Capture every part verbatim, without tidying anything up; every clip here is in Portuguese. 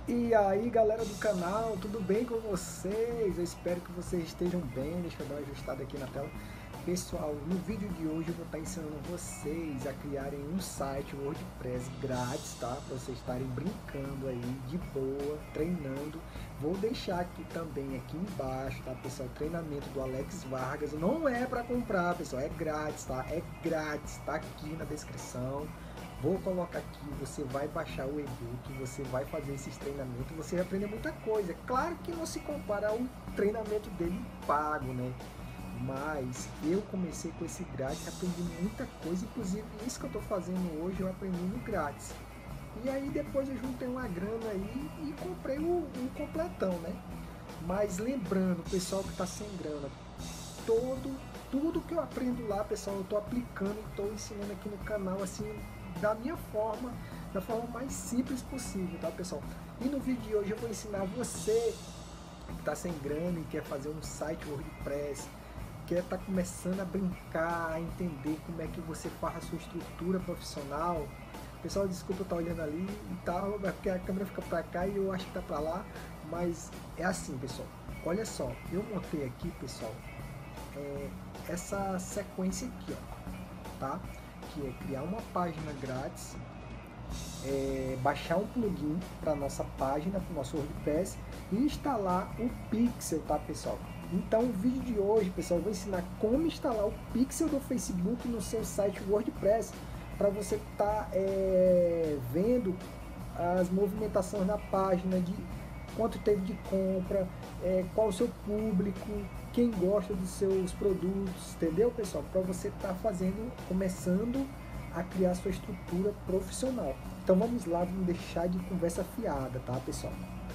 E aí galera do canal, tudo bem com vocês? Eu espero que vocês estejam bem. Deixa eu dar uma ajustada aqui na tela. Pessoal, no vídeo de hoje eu vou estar ensinando vocês a criarem um site WordPress grátis, tá? Para vocês estarem brincando aí de boa, treinando. Vou deixar aqui também, aqui embaixo, tá pessoal? O treinamento do Alex Vargas. Não é para comprar, pessoal, é grátis, tá? É grátis, tá aqui na descrição. Vou colocar aqui, você vai baixar o e-book, você vai fazer esses treinamentos, você vai aprender muita coisa. Claro que não se compara ao treinamento dele pago, né? Mas eu comecei com esse grátis, aprendi muita coisa, inclusive isso que eu tô fazendo hoje eu aprendi no grátis. E aí depois eu juntei uma grana aí e comprei o, o completão, né? Mas lembrando, pessoal que tá sem grana, todo, tudo que eu aprendo lá, pessoal, eu tô aplicando e tô ensinando aqui no canal, assim, da minha forma, da forma mais simples possível, tá pessoal? E no vídeo de hoje eu vou ensinar você que está sem grana e quer fazer um site WordPress, quer estar tá começando a brincar, a entender como é que você faz a sua estrutura profissional. Pessoal, desculpa eu estar olhando ali e tal, porque a câmera fica para cá e eu acho que tá para lá, mas é assim, pessoal. Olha só, eu montei aqui, pessoal, é, essa sequência aqui, ó, tá? Que é criar uma página grátis, é, baixar um plugin para nossa página, para o nosso WordPress e instalar o Pixel, tá pessoal? Então o vídeo de hoje, pessoal, eu vou ensinar como instalar o Pixel do Facebook no seu site WordPress, para você estar tá, é, vendo as movimentações na página, de quanto teve de compra, é, qual o seu público, quem gosta dos seus produtos, entendeu, pessoal? Para você estar tá fazendo, começando a criar sua estrutura profissional. Então vamos lá, vamos deixar de conversa fiada, tá, pessoal?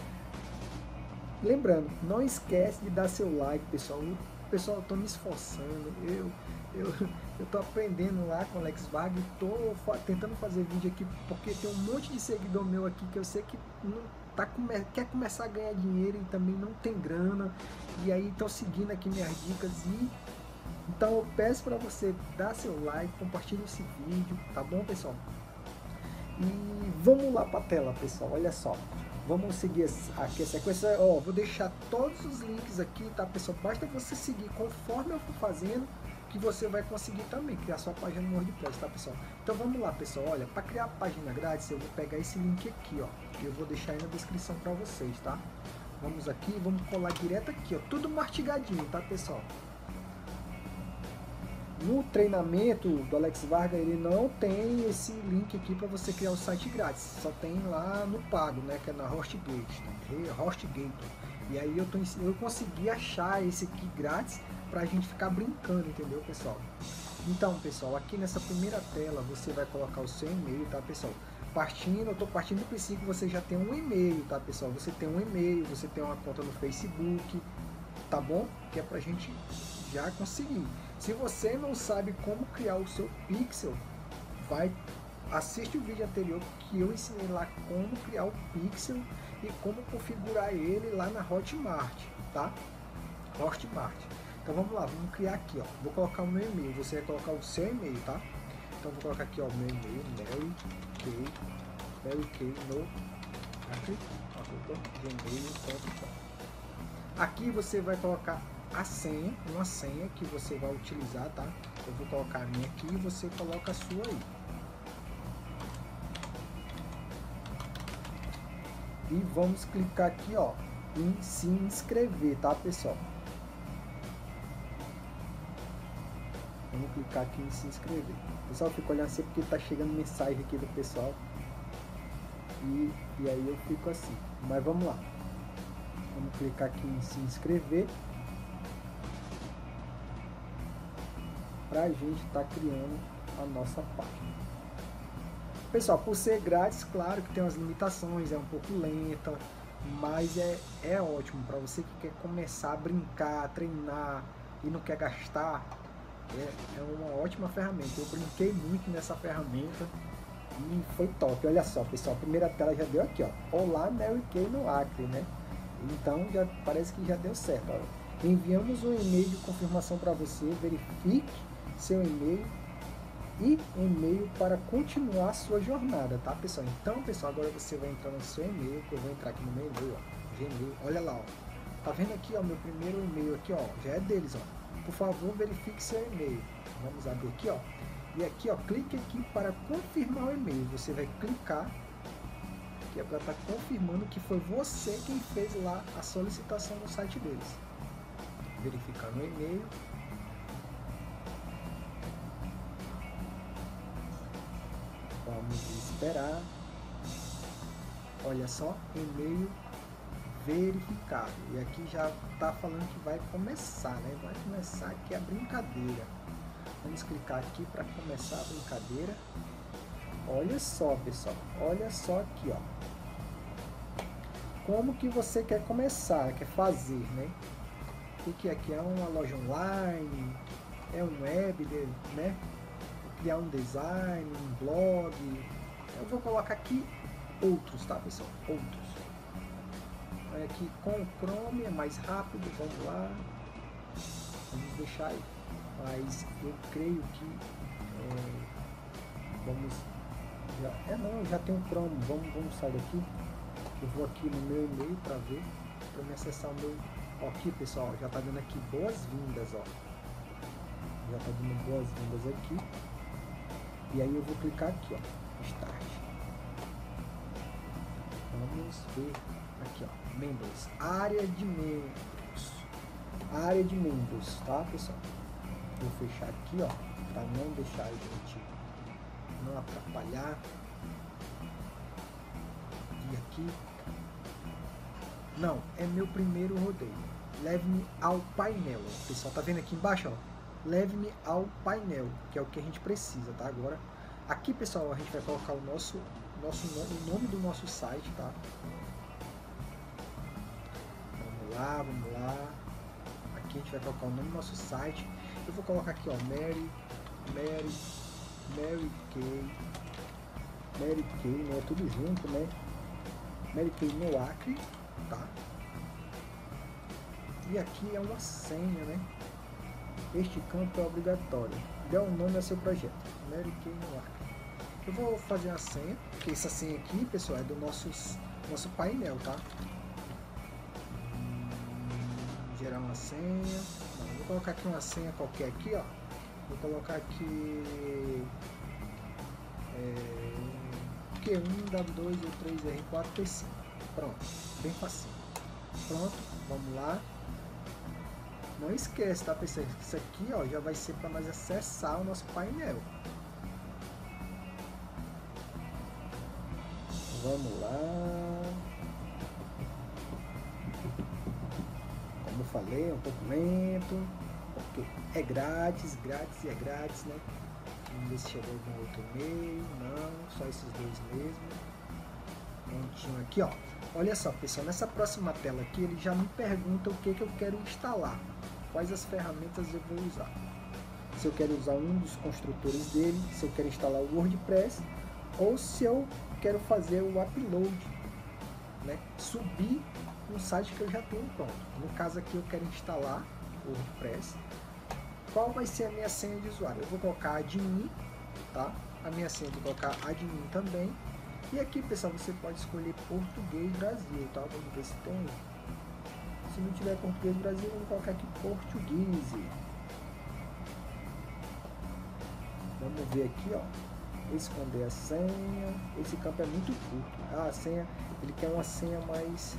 Lembrando, não esquece de dar seu like, pessoal. Eu, pessoal, eu tô me esforçando, eu eu eu tô aprendendo lá com o Alex Vargas, tô tentando fazer vídeo aqui porque tem um monte de seguidor meu aqui que eu sei que não tá quer começar a ganhar dinheiro e também não tem grana, e aí estão seguindo aqui minhas dicas. E então eu peço para você dar seu like, compartilhe esse vídeo, tá bom, pessoal? E vamos lá para a tela, pessoal, olha só. Vamos seguir aqui a sequência, ó, vou deixar todos os links aqui, tá, pessoal? Basta você seguir conforme eu for fazendo, que você vai conseguir também criar sua página no WordPress, tá, pessoal? Então vamos lá, pessoal, olha, para criar a página grátis, eu vou pegar esse link aqui, ó, que eu vou deixar aí na descrição para vocês, tá? Vamos aqui, vamos colar direto aqui, ó, tudo mastigadinho, tá, pessoal? No treinamento do Alex Vargas, ele não tem esse link aqui para você criar o site grátis, só tem lá no pago, né, que é na HostGator, né? HostGator. E aí eu, tô, eu consegui achar esse aqui grátis para a gente ficar brincando, entendeu, pessoal? Então, pessoal, aqui nessa primeira tela você vai colocar o seu e-mail, tá, pessoal? Partindo, eu tô partindo do princípio que você já tem um e-mail, tá, pessoal? Você tem um e-mail, você tem uma conta no Facebook, tá bom? Que é pra gente já conseguir. Se você não sabe como criar o seu Pixel, vai, assiste o vídeo anterior que eu ensinei lá como criar o Pixel e como configurar ele lá na Hotmart, tá? Hotmart. Então vamos lá, vamos criar aqui, ó. Vou colocar o meu e-mail, você vai colocar o seu e-mail, tá? Então vou colocar aqui, ó, o meu e-mail, Mary Kay, Mary Kay no aqui, gmail ponto com. Aqui você vai colocar a senha, uma senha que você vai utilizar, tá? Eu vou colocar a minha aqui e você coloca a sua aí. E vamos clicar aqui, ó, em se inscrever, tá, pessoal? Vamos clicar aqui em se inscrever. O pessoal fica olhando assim porque tá chegando mensagem aqui do pessoal. E, e aí eu fico assim. Mas vamos lá. Vamos clicar aqui em se inscrever. Pra gente estar tá criando a nossa página. Pessoal, por ser grátis, claro que tem umas limitações, é um pouco lenta, mas é, é ótimo para você que quer começar a brincar, a treinar e não quer gastar. É, é uma ótima ferramenta. Eu brinquei muito nessa ferramenta e foi top. Olha só, pessoal, a primeira tela já deu aqui, ó. Olá, Mary Kay no Acre, né? Então já parece que já deu certo. Ó. Enviamos um e-mail de confirmação para você. Verifique seu e-mail e e-mail para continuar a sua jornada, tá, pessoal? Então, pessoal, agora você vai entrar no seu e-mail, que eu vou entrar aqui no meu e-mail, ó, Gmail, olha lá, ó. Tá vendo aqui, ó, meu primeiro e-mail aqui, ó, já é deles, ó. Por favor, verifique seu e-mail. Vamos abrir aqui, ó. E aqui, ó, clique aqui para confirmar o e-mail. Você vai clicar, que é para estar confirmando que foi você quem fez lá a solicitação no site deles. Verificando o e-mail. Vamos esperar. Olha só, e-mail verificado. E aqui já está falando que vai começar, né? Vai começar aqui a brincadeira. Vamos clicar aqui para começar a brincadeira. Olha só, pessoal. Olha só aqui, ó. Como que você quer começar, quer fazer, né? O que aqui é uma loja online, é um web, né? Criar um design, um blog. Eu vou colocar aqui outros, tá, pessoal? Outros. Olha aqui com o Chrome é mais rápido, vamos lá. Vamos deixar aí. Mas eu creio que é, vamos. Já, é não, já tem o Chrome. Vamos, vamos sair daqui. Eu vou aqui no meu e-mail para ver, para me acessar o meu. Ó, aqui, pessoal, já tá dando aqui boas-vindas, ó. Já tá dando boas-vindas aqui. E aí eu vou clicar aqui, ó, Start. Vamos ver aqui, ó, membros, área de membros, área de membros, tá, pessoal? Vou fechar aqui, ó, para não deixar a gente não atrapalhar. E aqui, não, é meu primeiro rodeio. Leve-me ao painel, ó. Pessoal, tá vendo aqui embaixo, ó? Leve-me ao painel, que é o que a gente precisa, tá? Agora, aqui, pessoal, a gente vai colocar o nosso, nosso o nome do nosso site, tá? Vamos lá, vamos lá. Aqui a gente vai colocar o nome do nosso site. Eu vou colocar aqui, ó, Mary, Mary, Mary Kay, Mary Kay, né? Tudo junto, né? Mary Kay no Acre, tá? E aqui é uma senha, né? Este campo é obrigatório. Dê um nome ao seu projeto. Mary Kay no Acre. Eu vou fazer a senha, porque essa senha aqui, pessoal, é do nosso, nosso painel, tá? Hum, gerar uma senha. Não, vou colocar aqui uma senha qualquer aqui, ó. Vou colocar aqui é, Q um, W dois, E três, R quatro, P cinco. Pronto, bem facinho. Pronto, vamos lá. Não esquece, tá, pessoal? Isso aqui, ó, já vai ser para nós acessar o nosso painel. Vamos lá. Como eu falei, é um pouco lento, porque é grátis, grátis e é grátis, né? Vamos ver se chegou algum outro e-mail. Não, só esses dois mesmo. Prontinho aqui, ó. Olha só, pessoal, nessa próxima tela aqui, ele já me pergunta o que, que eu quero instalar. Quais as ferramentas eu vou usar. Se eu quero usar um dos construtores dele, se eu quero instalar o WordPress, ou se eu quero fazer o upload, né? Subir um site que eu já tenho pronto. No caso aqui eu quero instalar o WordPress. Qual vai ser a minha senha de usuário? Eu vou colocar admin, tá? A minha senha eu vou colocar admin também. E aqui, pessoal, você pode escolher português Brasil, tá? Vamos ver se tem. Se não tiver português Brasil, eu vou colocar aqui português. Vamos ver aqui, ó. Esconder a senha. Esse campo é muito curto. Ah, a senha, ele quer uma senha mais...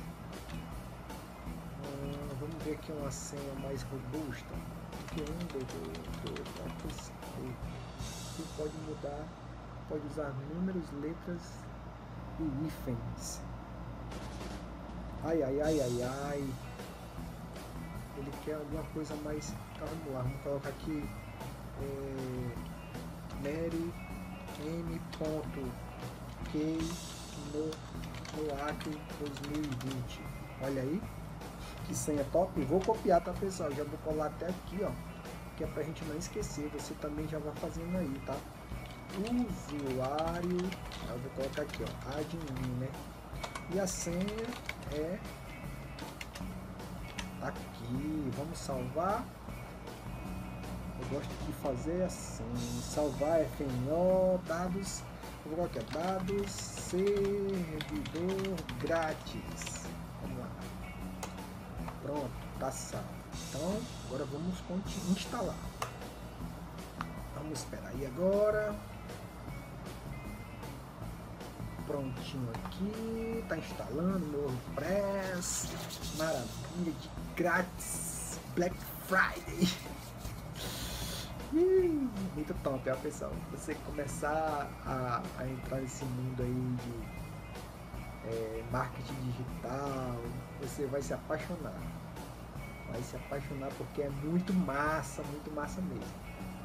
Hum, vamos ver aqui uma senha mais robusta. Q um, dois, três, quatro, cinco. Você pode mudar, pode usar números, letras e hífens. Ai, ai, ai, ai, ai. Ele quer alguma coisa mais... Tá, vamos lá, vamos colocar aqui é, Mary M. Kay no, no Acre dois mil e vinte. Olha aí, que senha top. Vou copiar, tá, pessoal? Já vou colar até aqui, ó, que é pra gente não esquecer. Você também já vai fazendo aí, tá? Usuário, eu vou colocar aqui, ó, admin, né? E a senha é aqui. Vamos salvar. Vou gosto de fazer assim, salvar F N O, dados, eu vou colocar dados, servidor grátis. Vamos lá. Pronto, tá salvo. Então, agora vamos instalar. Vamos esperar aí agora. Prontinho aqui, tá instalando meu WordPress. Maravilha, de grátis, Black Friday. Muito top, ó, pessoal. Você começar a, a entrar nesse mundo aí de é, marketing digital, você vai se apaixonar. Vai se apaixonar porque é muito massa, muito massa mesmo.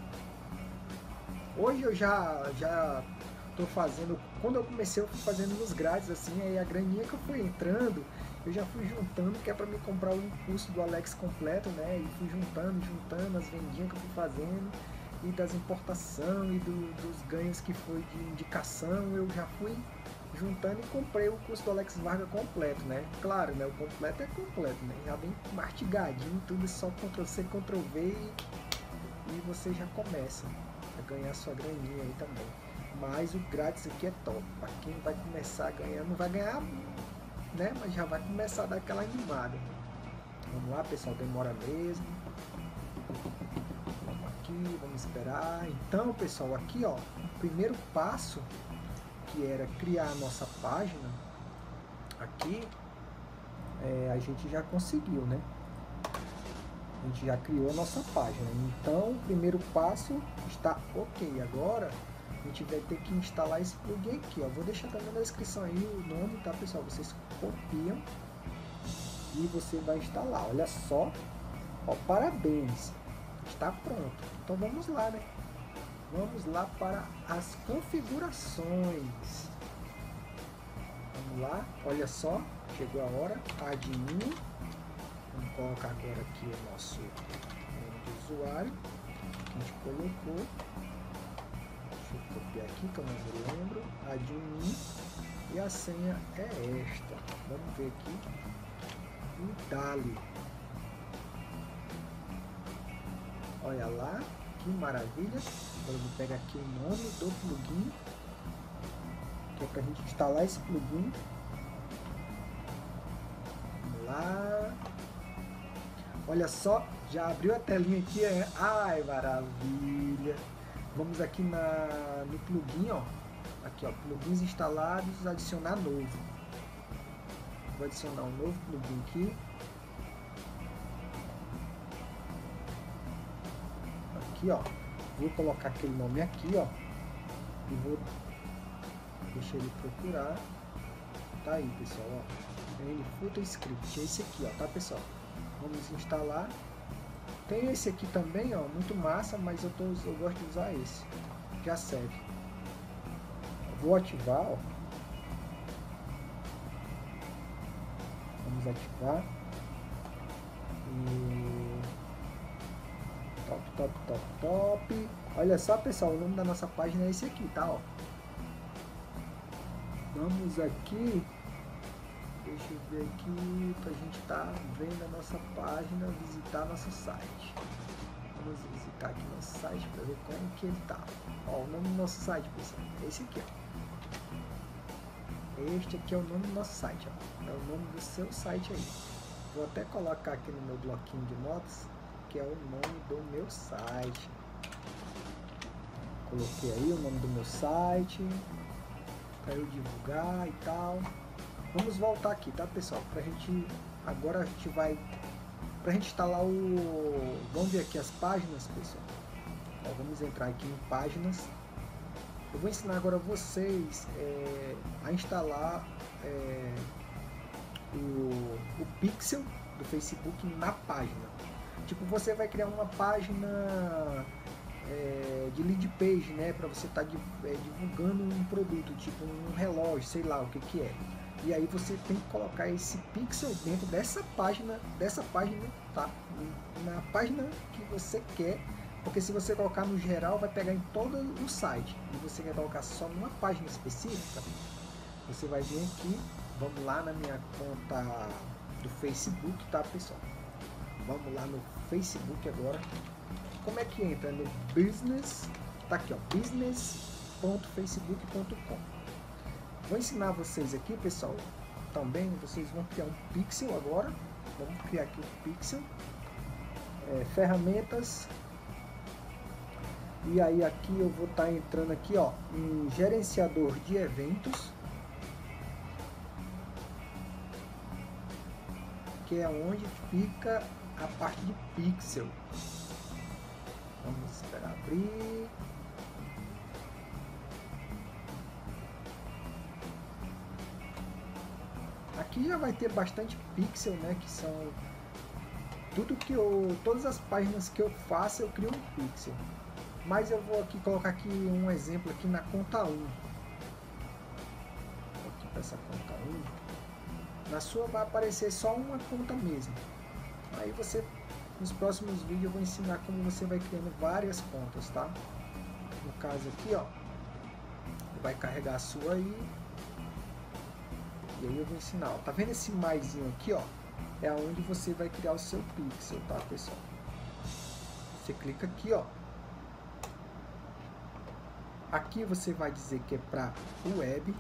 Hoje eu já já tô fazendo, quando eu comecei eu fui fazendo nos grátis assim, aí a graninha que eu fui entrando, eu já fui juntando, que é para me comprar o curso do Alex completo, né? E fui juntando, juntando as vendinhas que eu fui fazendo e das importação e do, dos ganhos que foi de indicação, eu já fui juntando e comprei o curso do Alex Varga completo, né? Claro, né? O completo é completo, né? Já bem mastigadinho, tudo só control C, control V e, e você já começa a ganhar sua graninha aí também. Mas o grátis aqui é top. Para quem vai começar a ganhar, não vai ganhar, né? Mas já vai começar a dar aquela animada. Vamos lá, pessoal, demora mesmo. Vamos aqui, vamos esperar. Então, pessoal, aqui ó, o primeiro passo, que era criar a nossa página, aqui é, a gente já conseguiu, né? A gente já criou a nossa página. Então, o primeiro passo está ok. Agora a gente vai ter que instalar esse plugin aqui, ó. Vou deixar também na descrição aí o nome, tá, pessoal? Vocês copiam e você vai instalar. Olha só, ó, parabéns, está pronto. Então vamos lá, né? Vamos lá para as configurações. Vamos lá, olha só, chegou a hora. Admin. Vamos colocar agora aqui o nosso nome de usuário que a gente colocou. Deixa eu copiar aqui que eu não me lembro. Admin. E a senha é esta. Vamos ver aqui. E dali. Olha lá, que maravilha. Agora eu vou pegar aqui o nome do plugin, que é para a gente instalar esse plugin. Vamos lá. Olha só, já abriu a telinha aqui. É... Ai, maravilha. Vamos aqui na, no plugin, ó. Aqui, ó, plugins instalados, adicionar novo. Vou adicionar um novo plugin aqui. Aqui, ó. Vou colocar aquele nome aqui, ó. E vou deixar ele procurar. Tá aí, pessoal, ó. N Footer Script. É esse aqui, ó, tá, pessoal? Vamos instalar. Tem esse aqui também, ó, muito massa, mas eu, tô, eu gosto de usar esse. Já serve. Vou ativar, ó. Vamos ativar. E... Top, top, top, top. Olha só, pessoal, o nome da nossa página é esse aqui, tá, ó. Vamos aqui. Deixa eu ver aqui pra gente tá vendo a nossa página, visitar nosso site. Vamos visitar aqui nosso site para ver como que ele tá. Ó, o nome do nosso site, pessoal, é esse aqui, ó. Este aqui é o nome do nosso site, ó. É o nome do seu site aí. Vou até colocar aqui no meu bloquinho de notas, que é o nome do meu site. Coloquei aí o nome do meu site para eu divulgar e tal. Vamos voltar aqui, tá, pessoal? Pra gente, agora a gente vai, pra gente instalar o, vamos ver aqui as páginas, pessoal. Ó, vamos entrar aqui em páginas. Eu vou ensinar agora vocês é, a instalar é, o, o pixel do Facebook na página. Tipo, você vai criar uma página é, de lead page, né? Para você estar tá, é, divulgando um produto, tipo um relógio, sei lá o que que é. E aí você tem que colocar esse pixel dentro dessa página, dessa página, tá? Na página que você quer, porque se você colocar no geral, vai pegar em todo o site. E você quer colocar só numa página específica, você vai vir aqui, vamos lá na minha conta do Facebook, tá, pessoal? Vamos lá no Facebook agora. como é que entra? No business, tá aqui, ó, business ponto facebook ponto com. Vou ensinar vocês aqui, pessoal, também. Vocês vão criar um pixel agora. Vamos criar aqui o pixel, é, ferramentas, e aí aqui eu vou estar tá entrando aqui, ó, em gerenciador de eventos, que é onde fica a parte de pixel. Vamos esperar abrir. Aqui já vai ter bastante pixel, né? Que são tudo que eu, todas as páginas que eu faço, eu crio um pixel. Mas eu vou aqui colocar aqui um exemplo aqui na conta um. Vou aqui para essa conta um. Na sua vai aparecer só uma conta mesmo. Aí você, nos próximos vídeos eu vou ensinar como você vai criando várias contas, tá? No caso aqui, ó, vai carregar a sua aí. E aí eu vou ensinar, ó. Tá vendo esse maisinho aqui, ó? É onde você vai criar o seu pixel, tá, pessoal? Você clica aqui, ó. Aqui você vai dizer que é para web.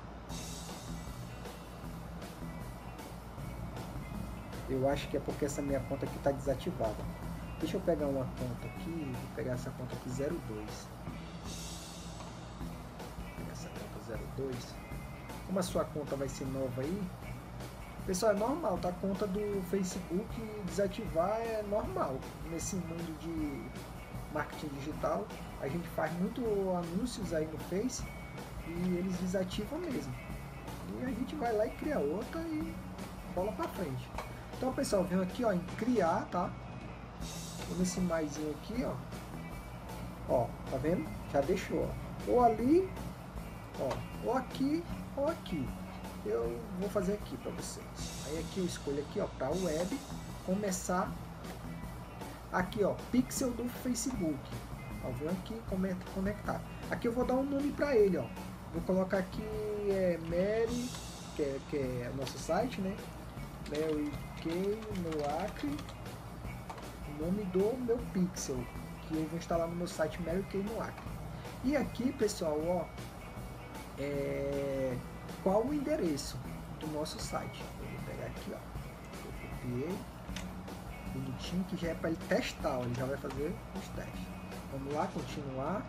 Eu acho que é porque essa minha conta aqui está desativada. Deixa eu pegar uma conta aqui. Vou pegar essa conta aqui zero dois. Vou pegar essa conta zero dois. Como a sua conta vai ser nova aí, pessoal, é normal, tá? A conta do Facebook desativar é normal. Nesse mundo de marketing digital, a gente faz muito anúncios aí no Face e eles desativam mesmo. E a gente vai lá e cria outra e bola pra frente. Então, pessoal, vem aqui, ó, em criar, tá? Vou nesse maisinho aqui, ó. Ó, tá vendo? Já deixou, ó. Ou ali, ó, ou aqui, ou aqui. Eu vou fazer aqui para vocês. Aí aqui eu escolho aqui, ó, para web, começar. Aqui, ó, pixel do Facebook. Ó, vou aqui conectar. Aqui eu vou dar um nome para ele, ó. Vou colocar aqui é Mary, que é, que é o nosso site, né? Mary Kay no Acre. O nome do meu pixel, que eu vou instalar no meu site Mary Kay no Acre. E aqui, pessoal, ó, é, qual o endereço do nosso site? Eu vou pegar aqui, ó, eu copiei, bonitinho, que já é para ele testar, ó, ele já vai fazer os testes. Vamos lá, continuar.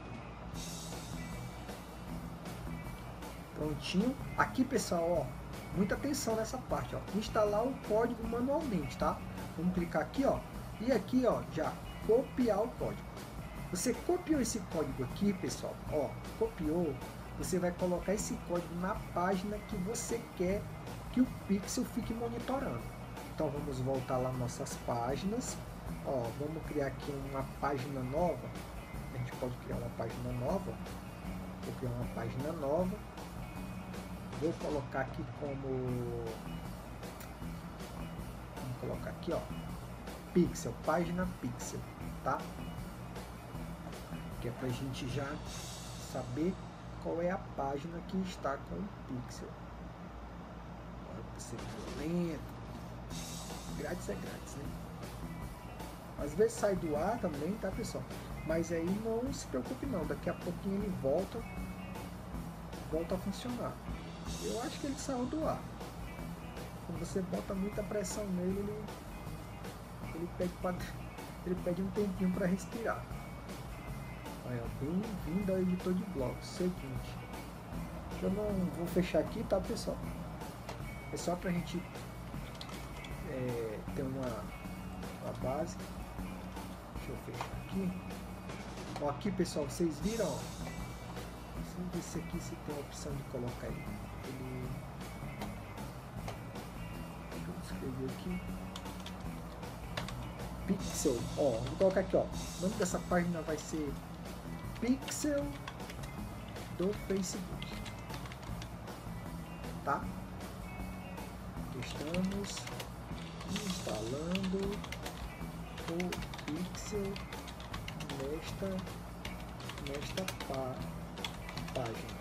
Prontinho. Aqui, pessoal, ó, muita atenção nessa parte, ó, instalar o código manualmente, tá? Vamos clicar aqui, ó, e aqui, ó, já copiar o código. Você copiou esse código aqui, pessoal, ó, copiou. Você vai colocar esse código na página que você quer que o pixel fique monitorando. Então vamos voltar lá nas nossas páginas. Ó, vamos criar aqui uma página nova. A gente pode criar uma página nova. Vou criar uma página nova. Vou colocar aqui como... Vamos colocar aqui, ó, pixel, página pixel, tá? Que é pra gente já saber qual é a página que está com o pixel. Olha, você violento. Grátis é grátis, né? Às vezes sai do ar também, tá, pessoal? Mas aí não se preocupe não, daqui a pouquinho ele volta volta a funcionar. Eu acho que ele saiu do ar. Quando você bota muita pressão nele, ele, ele, pede, pra, ele pede um tempinho para respirar. Bem-vindo ao editor de blocos. Seguinte, eu não vou fechar aqui, tá, pessoal? É só pra gente é, ter uma, uma base. Deixa eu fechar aqui. Ó, aqui, pessoal, vocês viram? Ó, vamos ver se aqui se tem a opção de colocar ele. ele... Deixa eu escrever aqui. Pixel. Ó, vou colocar aqui, ó. O nome dessa página vai ser Pixel do Facebook, tá? Estamos instalando o pixel nesta nesta pá, página.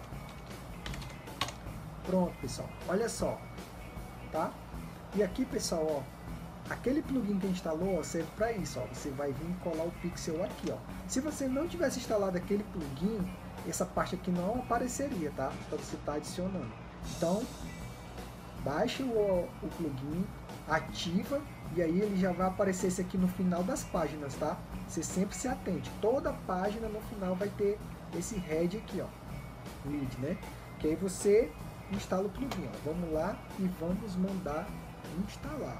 Pronto, pessoal. Olha só, tá? E aqui, pessoal, ó, aquele plugin que instalou, ó, serve para isso, ó. Você vai vir colar o pixel aqui, ó. Se você não tivesse instalado aquele plugin, essa parte aqui não apareceria, tá? Para você estar tá adicionando. Então, baixe o, o plugin, ativa, e aí ele já vai aparecer esse aqui no final das páginas, tá? Você sempre se atente. Toda página no final vai ter esse head aqui, ó. Lead, né? Que aí você instala o plugin, ó. Vamos lá e vamos mandar instalar.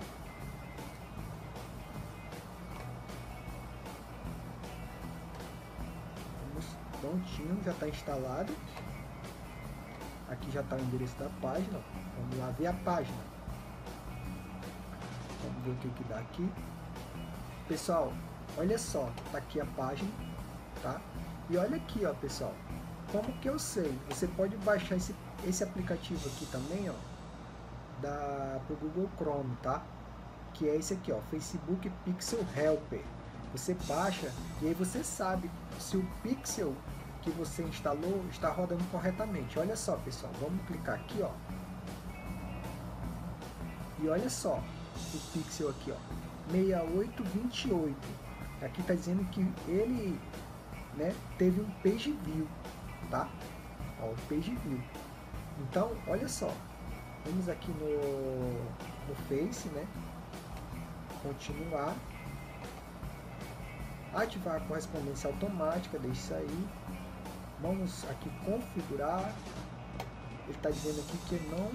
Vamos, prontinho, já está instalado. Aqui já está o endereço da página. Vamos lá ver a página. Vamos ver o que que dá aqui. Pessoal, olha só, tá aqui a página, tá? E olha aqui, ó, pessoal. Como que eu sei? Você pode baixar esse, esse aplicativo aqui também, ó, da, pro Google Chrome, tá? Que é esse aqui, ó, Facebook Pixel Helper. Você baixa e aí você sabe se o pixel que você instalou está rodando corretamente. Olha só, pessoal, vamos clicar aqui, ó. E olha só, o pixel aqui, ó, seis oito dois oito. Aqui está dizendo que ele, né, teve um page view, tá? Ó, o page view. Então, olha só, vamos aqui no, no Face, né? Continuar, ativar a correspondência automática, deixa isso aí. Vamos aqui configurar. Ele está dizendo aqui que não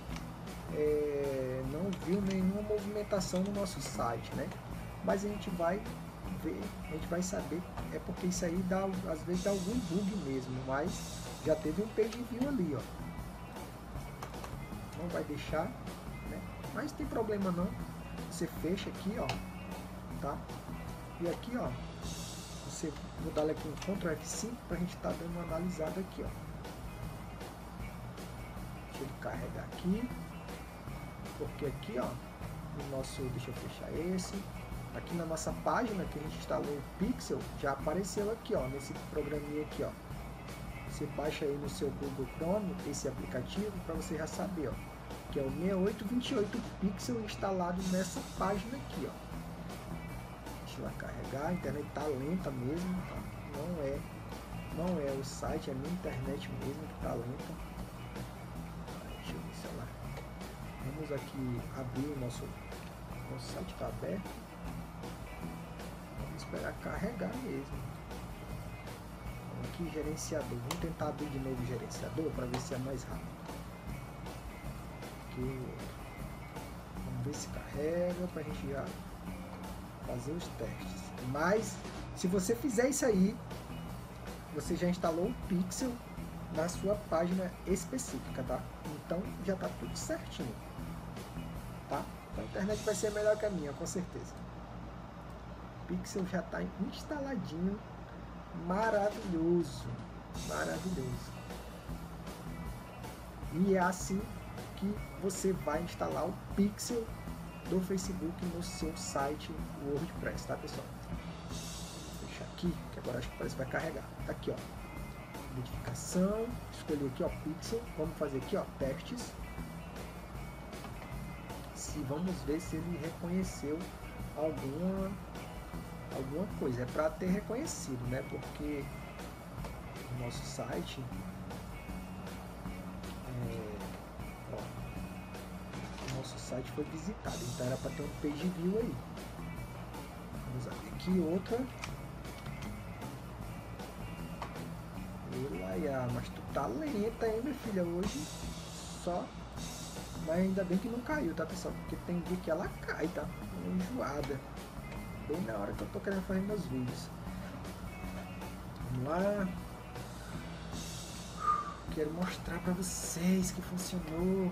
é, não viu nenhuma movimentação no nosso site, né? Mas a gente vai ver, a gente vai saber, é porque isso aí dá, às vezes dá algum bug mesmo, mas já teve um page view ali, ó. Não vai deixar, né? Mas tem problema não. Você fecha aqui, ó, tá? E aqui, ó, você vou dar aqui um control F cinco para a gente estar tá dando uma analisada aqui, ó. Deixa ele carregar aqui, porque aqui, ó, no nosso, deixa eu fechar esse, aqui na nossa página que a gente instalou o Pixel, já apareceu aqui, ó, nesse programinha aqui, ó. Você baixa aí no seu Google Chrome esse aplicativo para você já saber, ó, que é o seis oito dois oito Pixel instalado nessa página aqui, ó. Deixa ela carregar, a internet tá lenta mesmo, tá? Não é, não é o site, é a minha internet mesmo que tá lenta. Deixa eu ver se ela... Vamos aqui abrir o nosso, nosso site, tá aberto. Vamos esperar carregar mesmo. Vamos aqui, gerenciador. Vamos tentar abrir de novo o gerenciador para ver se é mais rápido. Aqui. Vamos ver se carrega para a gente já fazer os testes. Mas se você fizer isso aí, você já instalou o Pixel na sua página específica, tá? Então já tá tudo certinho, tá? Então a internet vai ser melhor que a minha, com certeza. O Pixel já tá instaladinho, maravilhoso, maravilhoso. E é assim que você vai instalar o Pixel do Facebook no seu site WordPress, tá, pessoal? Vou deixar aqui, que agora acho que parece que vai carregar. Tá aqui, ó. Identificação, escolher aqui, ó, Pixel. Vamos fazer aqui, ó, testes. Se vamos ver se ele reconheceu alguma alguma coisa. É para ter reconhecido, né? Porque o nosso site é, ó, o nosso site foi visitado, então era para ter um page view aí. Vamos abrir aqui outra. Elaia, mas tu tá lenta, hein, minha filha, hoje só. Mas ainda bem que não caiu, tá, pessoal? Porque tem dia que ela cai, tá? Enjoada. Bem na hora que eu tô querendo fazer meus vídeos. Vamos lá. Quero mostrar pra vocês que funcionou.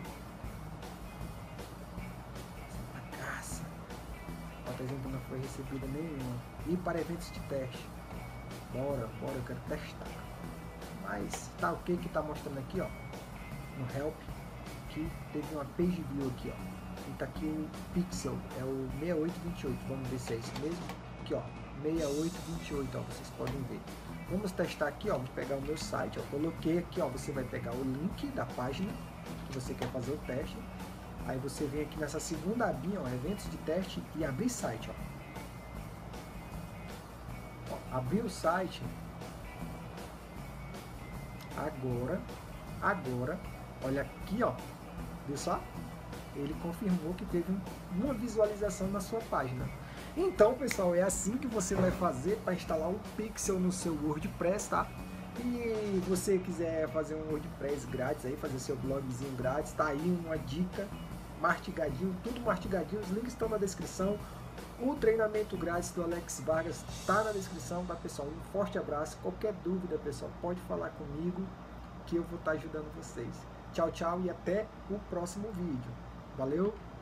Essa bagaça. Ó, tá dizendo que não foi recebida nenhuma. E para eventos de teste. Bora, bora, eu quero testar. Mas tá ok que tá mostrando aqui, ó. No Help. Que teve uma page view aqui, ó. E tá aqui o Pixel, é o seis oito dois oito, vamos ver se é isso mesmo. Aqui, ó, seis oito dois oito, ó, vocês podem ver. Vamos testar aqui, ó, vou pegar o meu site, ó, coloquei aqui, ó, você vai pegar o link da página que você quer fazer o teste. Aí você vem aqui nessa segunda abinha, ó, eventos de teste e abrir site, ó. Ó, abrir o site. Agora, agora, olha aqui, ó. Viu só? Ele confirmou que teve uma visualização na sua página. Então, pessoal, é assim que você vai fazer para instalar um pixel no seu WordPress, tá? E você quiser fazer um WordPress grátis aí, fazer seu blogzinho grátis, tá aí uma dica, mastigadinho, tudo mastigadinho, os links estão na descrição. O treinamento grátis do Alex Vargas tá na descrição, tá, pessoal? Um forte abraço. Qualquer dúvida, pessoal, pode falar comigo que eu vou estar ajudando vocês. Tchau, tchau e até o próximo vídeo. Valeu!